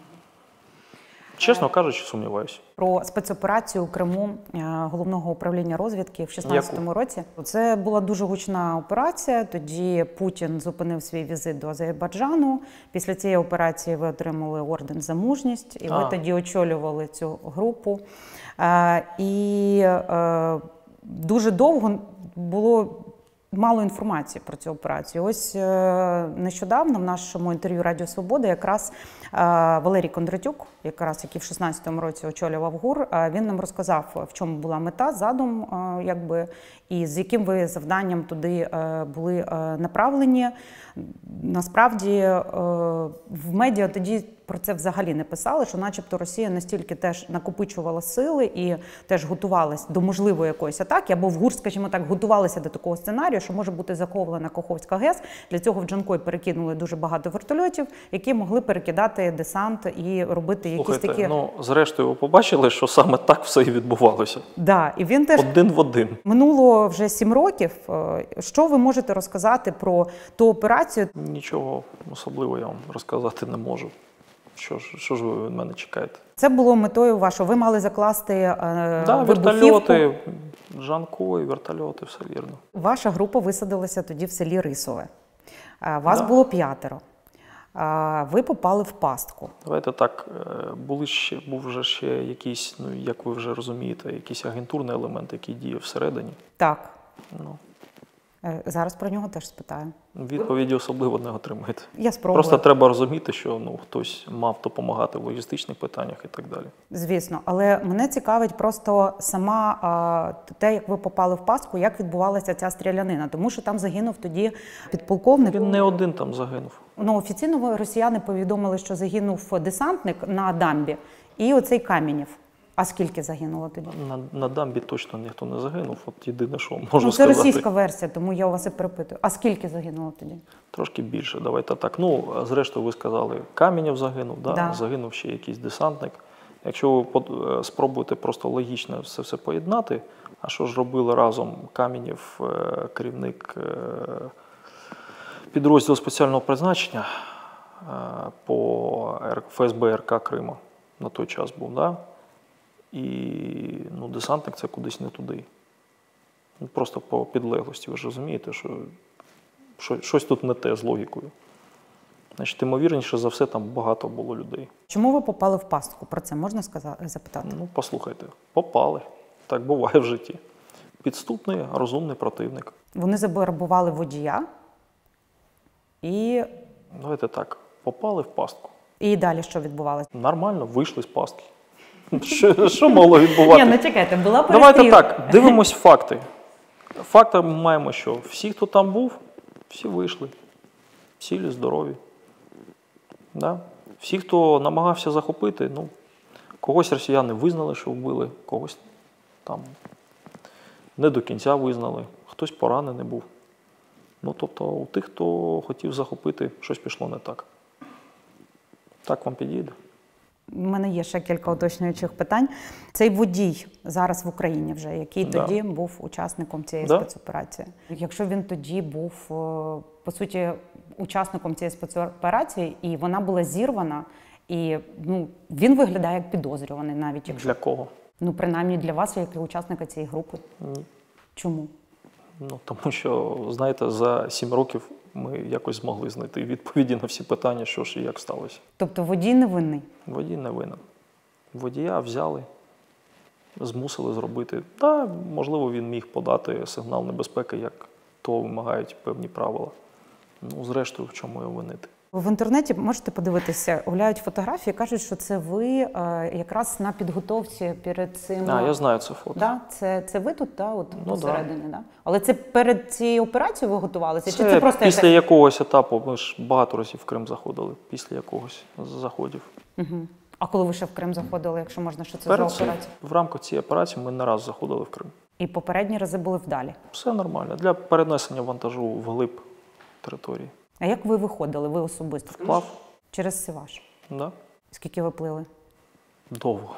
Чесно кажучи, сумніваюся. Про спецоперацію у Криму е, Головного управління розвідки в шістнадцятому році. Це була дуже гучна операція. Тоді Путін зупинив свій візит до Азербайджану. Після цієї операції ви отримали орден за мужність, і ви А. тоді очолювали цю групу. Е, І е, дуже довго було мало інформації про цю операцію. Ось е, нещодавно в нашому інтерв'ю Радіо Свобода якраз е, Валерій Кондратюк, якраз який в шістнадцятому році очолював ГУР, е, він нам розказав, в чому була мета, задум, е, якби, і з яким ви завданням туди е, були е, направлені. Насправді е, в медіа тоді про це взагалі не писали, що начебто Росія настільки теж накопичувала сили і теж готувалась до можливої якоїсь атаки, або в ГУР, скажімо так, готувалися до такого сценарію, що може бути захоплена Каховська ГЕС. Для цього в Джанкой перекинули дуже багато вертольотів, які могли перекидати десант і робити якісь Слухайте, такі... ну, зрештою, ви побачили, що саме так все і відбувалося. Да, і він теж... Один в один. Минуло вже сім років. Що ви можете розказати про ту операцію? Нічого особливого я вам розказати не можу. Що ж, що ж ви від мене чекаєте? Це було метою вашою. Ви мали закласти е, Да, вибухівку. вертольоти, Жанкой, вертольоти, все вірно. Ваша група висадилася тоді в селі Рисове. Е, Вас Да. було п'ятеро. Е, Ви попали в пастку. Давайте так, е, були ще, був вже ще якийсь, ну, як ви вже розумієте, якийсь агентурний елемент, який діє всередині. Так. Ну, Е, Зараз про нього теж спитаю. відповіді особливо не отримаєте. Я спробую. Просто треба розуміти, що, ну, хтось мав допомагати в логістичних питаннях і так далі. Звісно, але мене цікавить просто сама а, те, як ви попали в пастку, як відбувалася ця стрілянина, тому що там загинув тоді підполковник. Він не один там загинув. Ну, офіційно росіяни повідомили, що загинув десантник на дамбі і оцей Каменєв. А скільки загинуло тоді? На, на дамбі точно ніхто не загинув. От єдине, що можу Ну, це сказати. російська версія, тому я у вас і перепитую. А скільки загинуло тоді? Трошки більше, давайте так. Ну, зрештою, ви сказали, Каменєв загинув, да? Да. Загинув ще якийсь десантник. Якщо ви под- спробуєте просто логічно все все поєднати, а що ж робили разом Каменєв, е, керівник е, підрозділу спеціального призначення е, по Р- Ф С Б Р К Криму на той час був, да? І ну, десантник це кудись не туди. Ну, просто по підлеглості, ви ж розумієте, що, що щось тут не те з логікою. Значить, ймовірніше за все, там багато було людей. Чому ви попали в пастку? Про це можна сказати, запитати? Ну, послухайте, попали. Так буває в житті. Підступний, розумний противник. Вони завербували водія і, Давайте так, попали в пастку. і далі що відбувалося? Нормально, вийшли з пастки. Що, що могло відбуватися? Ні, ну чекайте, була Давайте перестрілка. так, дивимось факти. Факти ми маємо, що всі, хто там був, всі вийшли. Цілі, здорові. Да? Всі, хто намагався захопити, ну, когось росіяни визнали, що вбили, когось там не до кінця визнали, хтось поранений був. Ну, тобто, у тих, хто хотів захопити, щось пішло не так. Так вам підійде? У мене є ще кілька уточнюючих питань. Цей водій зараз в Україні вже, який Да. тоді був учасником цієї Да. спецоперації. Якщо він тоді був, е, по суті, учасником цієї спецоперації, і вона була зірвана, і ну, він виглядає як підозрюваний навіть, якщо, Для кого? ну, принаймні для вас, як для учасника цієї групи. Ні. Чому? Ну, тому що, знаєте, за сім років ми якось змогли знайти відповіді на всі питання, що ж і як сталося. Тобто водій невинний? Водій не винен. Водія взяли, змусили зробити. Та, можливо, він міг подати сигнал небезпеки, як того вимагають певні правила. Ну, зрештою, в чому його винити? В інтернеті можете подивитися, гуляють фотографії, кажуть, що це ви е, якраз на підготовці перед цим. А, я знаю це фото. Да? Це, це ви тут, да? От Ну, посередині, да. Але це перед цією операцією ви готувалися? Це, Чи це просто після якась... якогось етапу, ми ж багато разів в Крим заходили, після якогось з заходів. Угу. А коли ви ще в Крим заходили, якщо можна, що це Перед за цим, операція? в рамках цієї операції ми не раз заходили в Крим. І попередні рази були вдалі. Все нормально. Для перенесення вантажу вглиб території. А як ви виходили, ви особисто? Вплав? Через Сиваш. Да? Скільки ви плили? Довго.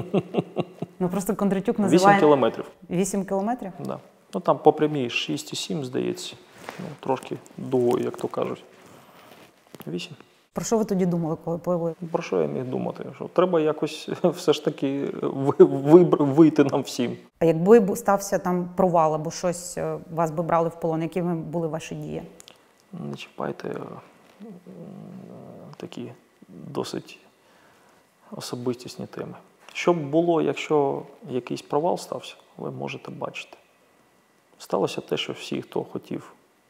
Ну просто Кондратюк Вісім називає... кілометрів. Вісім кілометрів? Да. Ну там по прямій шість і сім, здається. Ну, трошки дугою, як то кажуть. Вісім. Про що ви тоді думали, коли пливли? Про що я міг думати? Що треба якось все ж таки ви- вибр- вийти нам всім. А якби бу- стався там провал або щось, е, вас би брали в полон, які б були ваші дії? Не чіпайте е, е, такі досить особистісні теми. Що б було, якщо якийсь провал стався, ви можете бачити. Сталося те, що всі, хто хотів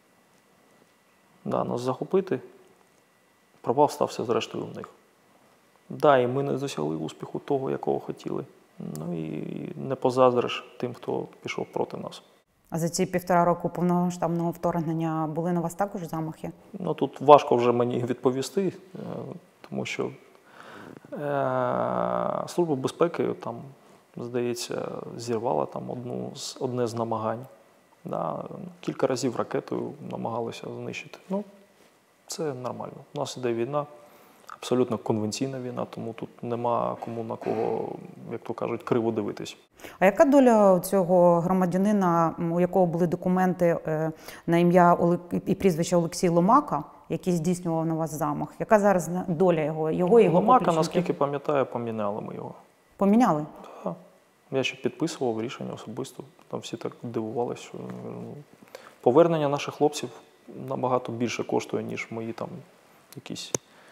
да, нас захопити, провал стався зрештою в них. Да, і ми не досягли успіху того, якого хотіли. Ну і не позаздриш тим, хто пішов проти нас. А за ці півтора року повномасштабного вторгнення були на вас також замахи? Ну, тут важко вже мені відповісти, е, тому що е, Служба безпеки там, здається, зірвала там одну з, одне з намагань. Да, кілька разів ракетою намагалися знищити. Ну, це нормально. У нас іде війна, абсолютно конвенційна війна, тому тут нема кому на кого, як то кажуть, криво дивитись. А яка доля цього громадянина, у якого були документи е, на ім'я Оле- і прізвище Олексій Ломака, який здійснював на вас замах? Яка зараз на- доля його, його і його Ломака, поплічників? наскільки пам'ятаю, поміняли ми його. Поміняли? Да. Я ще підписував рішення особисто. Там всі так дивувалися, що ну, повернення наших хлопців набагато більше коштує, ніж мої там якісь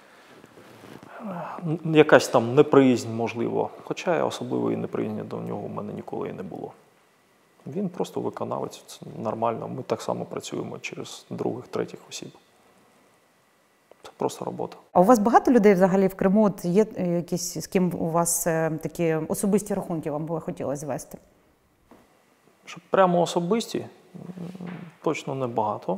е, якась там неприязнь, можливо. Хоча особливої неприязні до нього в мене ніколи і не було. Він просто виконавець, це нормально. Ми так само працюємо через других, третіх осіб. Це просто робота. А у вас багато людей взагалі в Криму? От є е, якісь, з ким у вас е, такі особисті рахунки вам би хотілося звести? Щоб прямо особисті, м, точно небагато.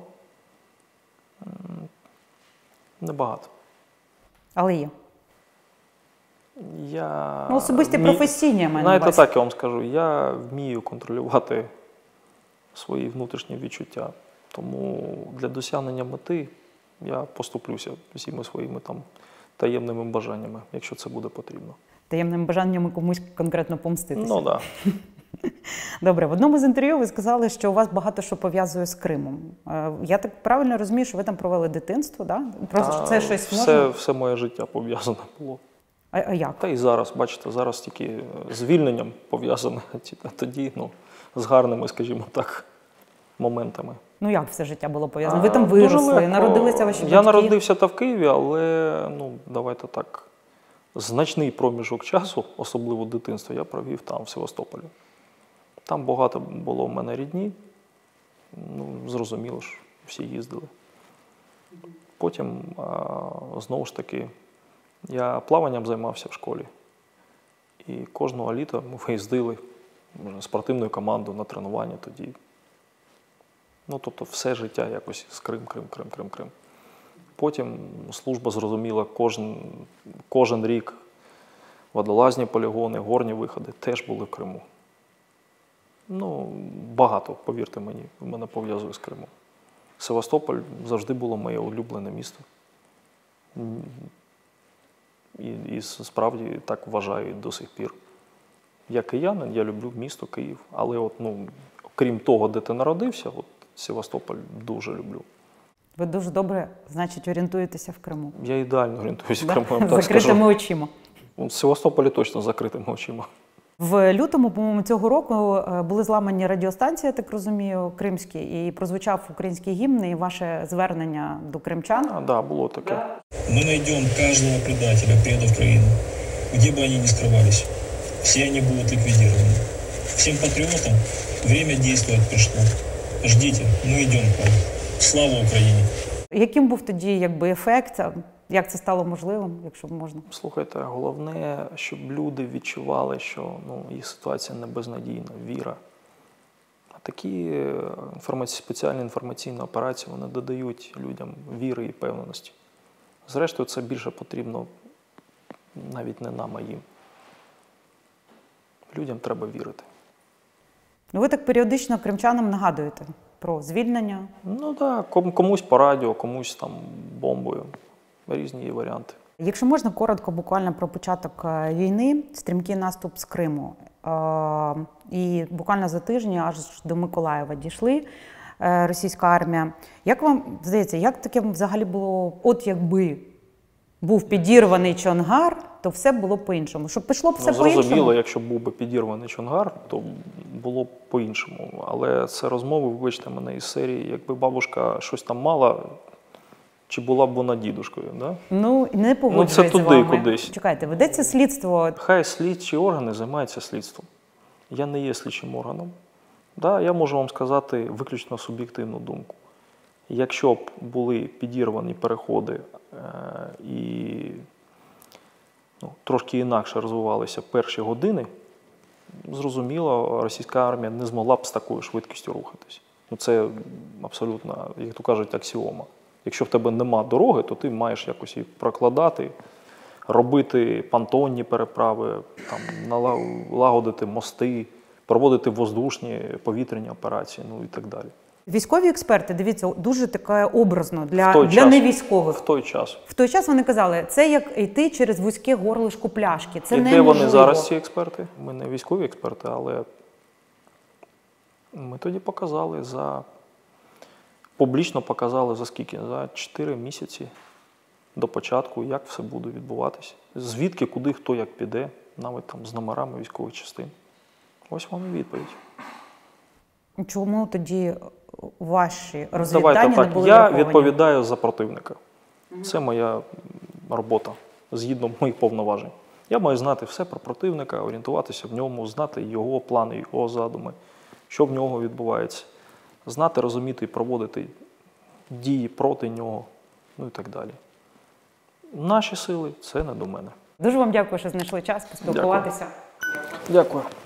М, Небагато. Але є. Я Ну, особисті вмі- професійні, я маю на Знаєте, увазі. так я вам скажу, я вмію контролювати свої внутрішні відчуття. Тому для досягнення мети я поступлюся всіми своїми там таємними бажаннями, якщо це буде потрібно. Таємним бажанням комусь конкретно помститися. Ну так. Да. Добре, в одному з інтерв'ю ви сказали, що у вас багато що пов'язує з Кримом. Е, Я так правильно розумію, що ви там провели дитинство, да? Просто Та що це щось все, можна? все моє життя пов'язане було. А, а як? Та і зараз, бачите, зараз тільки з звільненням пов'язане, а тоді ну, з гарними, скажімо так, моментами. Ну як все життя було пов'язано? Ви там А, дуже виросли, легко. народилися ваші батьки? Я народився та в Києві, але, ну, давайте так, значний проміжок часу, особливо дитинства, я провів там, в Севастополі. Там багато було в мене рідні, ну, зрозуміло ж, всі їздили. Потім, а, знову ж таки, я плаванням займався в школі. І кожного літа ми виїздили спортивною командою на тренування тоді. Ну, тобто все життя якось з Крим, Крим, Крим, Крим, Крим. Потім служба зрозуміла, кожен, кожен рік водолазні полігони, горні виходи теж були в Криму. Ну, багато, повірте мені, в мене пов'язує з Кримом. Севастополь завжди було моє улюблене місто. І, і справді так вважаю до сих пір. Я киянин, я люблю місто Київ, але от, ну, крім того, де ти народився, от Севастополь дуже люблю. Ви дуже добре, значить, орієнтуєтеся в Криму. Я ідеально орієнтуюся в Да? Криму, я вам З так закритими скажу. очима. В Севастополі точно з закритими очима. В лютому, по-моєму, цього року е, були зламані радіостанції, я так розумію, кримські, і прозвучав український гімн і ваше звернення до кримчан. А, да, було таке. Мы найдем каждого предателя, предов Украины, где бы они ни скрывались. Все они будут ликвидированы. Всем патриотам время действовать пришло. Ждите, мы идем к вам. Слава Украине! Яким був тоді якби ефект? Як це стало можливим, якщо можна? Слухайте, головне, щоб люди відчували, що ну, їх ситуація не безнадійна, віра. А такі е, інформаці... спеціальні інформаційні операції, вони додають людям віри і певності. Зрештою, це більше потрібно навіть не нам, а їм. Людям треба вірити. Ну, ви так періодично кримчанам нагадуєте про звільнення. Ну так, да, комусь по радіо, комусь там бомбою. Різні є варіанти. Якщо можна, коротко, буквально про початок е, війни, стрімкий наступ з Криму. Е, І буквально за тиждень аж до Миколаєва дійшли е, російська армія. Як вам здається, як таке взагалі було, от якби був підірваний Чонгар, то все було по-іншому? Щоб пішло б все Ну, по-іншому? зрозуміло, якщо був би підірваний Чонгар, то було б по-іншому. Але це розмови, вибачте мене, із серії, якби бабушка щось там мала, чи була б вона дідушкою, да? Ну, не погоджуюся Ну, це туди з вами. кудись. Чекайте, ведеться слідство. Хай слідчі органи займаються слідством. Я не є слідчим органом. Да, я можу вам сказати виключно суб'єктивну думку. Якщо б були підірвані переходи е- і ну, трошки інакше розвивалися перші години, зрозуміло, російська армія не змогла б з такою швидкістю рухатись. Ну, це абсолютно, як то кажуть, аксіома. Якщо в тебе нема дороги, то ти маєш якось її прокладати, робити понтонні переправи, там, налагодити мости, проводити воздушні, повітряні операції, ну і так далі. Військові експерти, дивіться, дуже таке образно для, В той для час. невійськових. В той час. В той час вони казали, це як йти через вузьке горлишко пляшки. Це І де неможливо. вони зараз, ці експерти? Ми не військові експерти, але ми тоді показали за, публічно показали за скільки? За чотири місяці до початку, як все буде відбуватися. Звідки, куди, хто як піде, навіть там з номерами військових частин. Ось вам і відповідь. Чому тоді ваші розвіддані Давайте не так, були я враховані? відповідаю за противника. Це моя робота, згідно моїх повноважень. Я маю знати все про противника, орієнтуватися в ньому, знати його плани, його задуми, що в нього відбувається, знати, розуміти і проводити дії проти нього, ну і так далі. Наші сили – це не до мене. Дуже вам дякую, що знайшли час поспілкуватися. Дякую.